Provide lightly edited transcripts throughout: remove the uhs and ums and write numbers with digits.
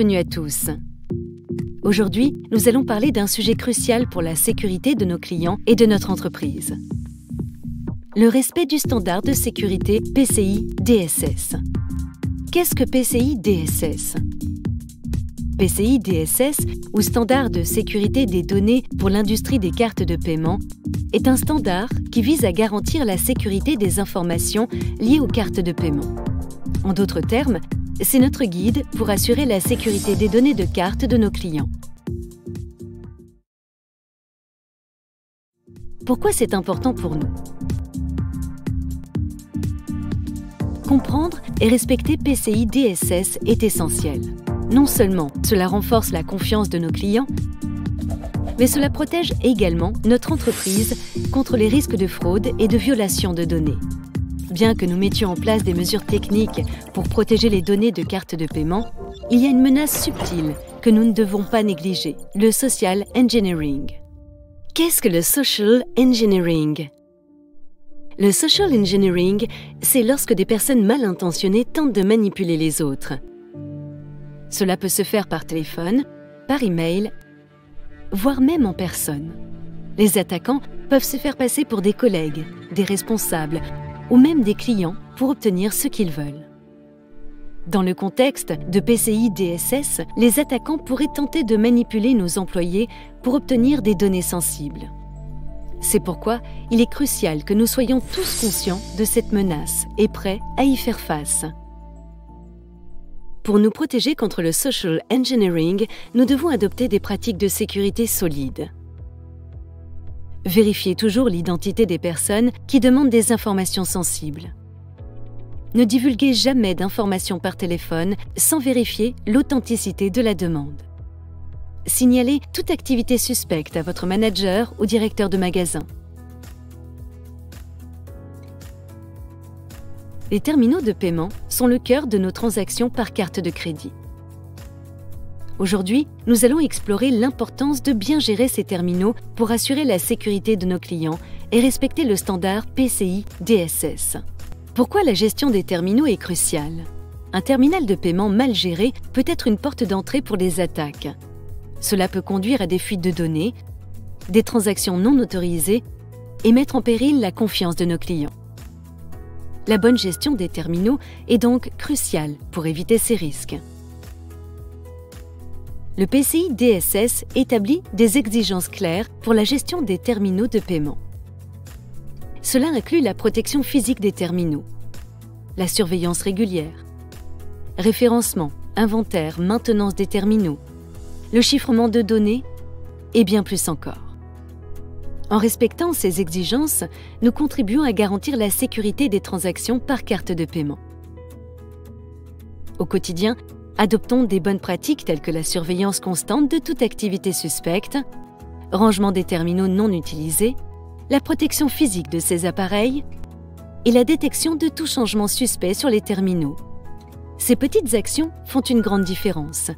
Bienvenue à tous. Aujourd'hui, nous allons parler d'un sujet crucial pour la sécurité de nos clients et de notre entreprise. Le respect du standard de sécurité PCI DSS. Qu'est-ce que PCI DSS? PCI DSS, ou Standard de sécurité des données pour l'industrie des cartes de paiement, est un standard qui vise à garantir la sécurité des informations liées aux cartes de paiement. En d'autres termes, c'est notre guide pour assurer la sécurité des données de carte de nos clients. Pourquoi c'est important pour nous? Comprendre et respecter PCI DSS est essentiel. Non seulement cela renforce la confiance de nos clients, mais cela protège également notre entreprise contre les risques de fraude et de violation de données. Bien que nous mettions en place des mesures techniques pour protéger les données de cartes de paiement, il y a une menace subtile que nous ne devons pas négliger, le social engineering. Qu'est-ce que le social engineering? Le social engineering, c'est lorsque des personnes mal intentionnées tentent de manipuler les autres. Cela peut se faire par téléphone, par email, voire même en personne. Les attaquants peuvent se faire passer pour des collègues, des responsables ou même des clients pour obtenir ce qu'ils veulent. Dans le contexte de PCI DSS, les attaquants pourraient tenter de manipuler nos employés pour obtenir des données sensibles. C'est pourquoi il est crucial que nous soyons tous conscients de cette menace et prêts à y faire face. Pour nous protéger contre le social engineering, nous devons adopter des pratiques de sécurité solides. Vérifiez toujours l'identité des personnes qui demandent des informations sensibles. Ne divulguez jamais d'informations par téléphone sans vérifier l'authenticité de la demande. Signalez toute activité suspecte à votre manager ou directeur de magasin. Les terminaux de paiement sont le cœur de nos transactions par carte de crédit. Aujourd'hui, nous allons explorer l'importance de bien gérer ces terminaux pour assurer la sécurité de nos clients et respecter le standard PCI DSS. Pourquoi la gestion des terminaux est cruciale? Un terminal de paiement mal géré peut être une porte d'entrée pour des attaques. Cela peut conduire à des fuites de données, des transactions non autorisées et mettre en péril la confiance de nos clients. La bonne gestion des terminaux est donc cruciale pour éviter ces risques. Le PCI DSS établit des exigences claires pour la gestion des terminaux de paiement. Cela inclut la protection physique des terminaux, la surveillance régulière, référencement, inventaire, maintenance des terminaux, le chiffrement de données et bien plus encore. En respectant ces exigences, nous contribuons à garantir la sécurité des transactions par carte de paiement. Au quotidien, adoptons des bonnes pratiques telles que la surveillance constante de toute activité suspecte, rangement des terminaux non utilisés, la protection physique de ces appareils et la détection de tout changement suspect sur les terminaux. Ces petites actions font une grande différence.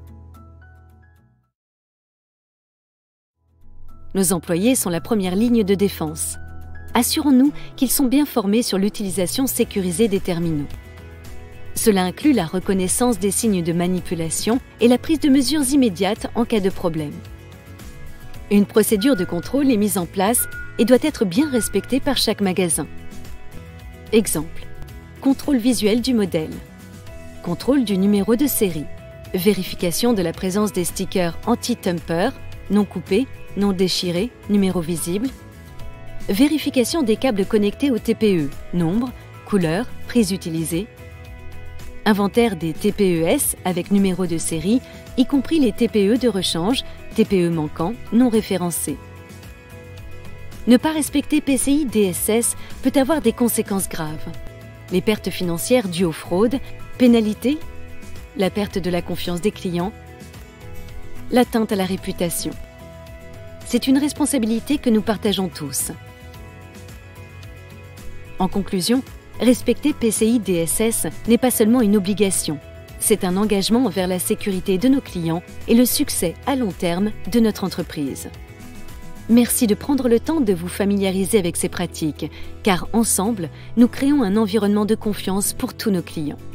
Nos employés sont la première ligne de défense. Assurons-nous qu'ils sont bien formés sur l'utilisation sécurisée des terminaux. Cela inclut la reconnaissance des signes de manipulation et la prise de mesures immédiates en cas de problème. Une procédure de contrôle est mise en place et doit être bien respectée par chaque magasin. Exemple, contrôle visuel du modèle, contrôle du numéro de série, vérification de la présence des stickers anti-tamper, non coupés, non déchirés, numéro visible, vérification des câbles connectés au TPE, nombre, couleur, prise utilisée, inventaire des TPES avec numéro de série, y compris les TPE de rechange, TPE manquants, non référencés. Ne pas respecter PCI DSS peut avoir des conséquences graves. Les pertes financières dues aux fraudes, pénalités, la perte de la confiance des clients, l'atteinte à la réputation. C'est une responsabilité que nous partageons tous. En conclusion, respecter PCI DSS n'est pas seulement une obligation, c'est un engagement envers la sécurité de nos clients et le succès à long terme de notre entreprise. Merci de prendre le temps de vous familiariser avec ces pratiques, car ensemble, nous créons un environnement de confiance pour tous nos clients.